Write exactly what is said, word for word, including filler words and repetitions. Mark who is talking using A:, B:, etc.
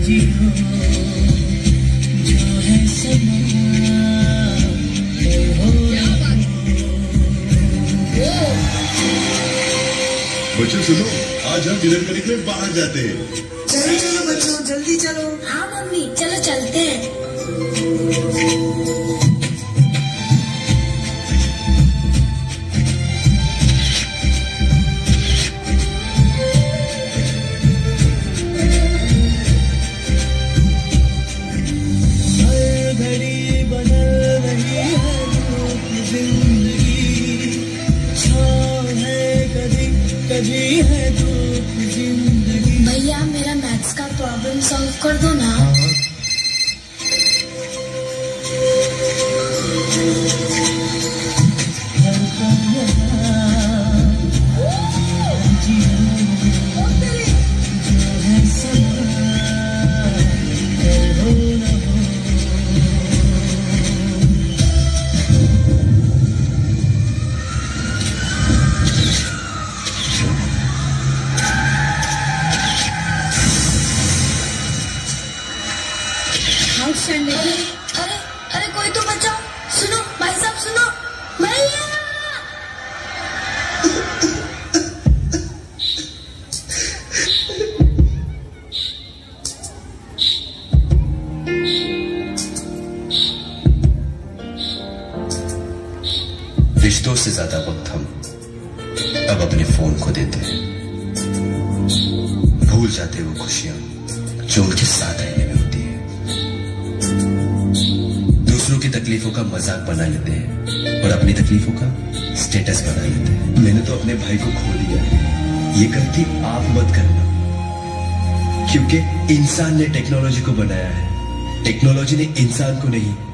A: बच्चों सुनो, आज हम डिनर करने के लिए बाहर जाते हैं।
B: चलो चलो बच्चों, जल्दी चलो।
C: हाँ मम्मी, चलो चलते हैं।
D: हर घड़ी बदल रही है जिंदगी, छाँव है कभी कभी है धूप जिंदगी।
C: भैया मेरा मैथ्स का प्रॉब्लम सॉल्व कर दो ना। अरे अरे कोई तो बचाओ, सुनो भाई साहब, सुनो भैया।
E: रिश्तों से ज्यादा वक्त हम अब अपने फोन को देते हैं। भूल जाते वो खुशियां जो उनके साथ रहने में होती है। दूसरों की तकलीफों का मजाक बना लेते हैं और अपनी तकलीफों का स्टेटस बना लेते हैं। मैंने तो अपने भाई को खो दिया है, ये गलती आप मत करना, क्योंकि इंसान ने टेक्नोलॉजी को बनाया है, टेक्नोलॉजी ने इंसान को नहीं।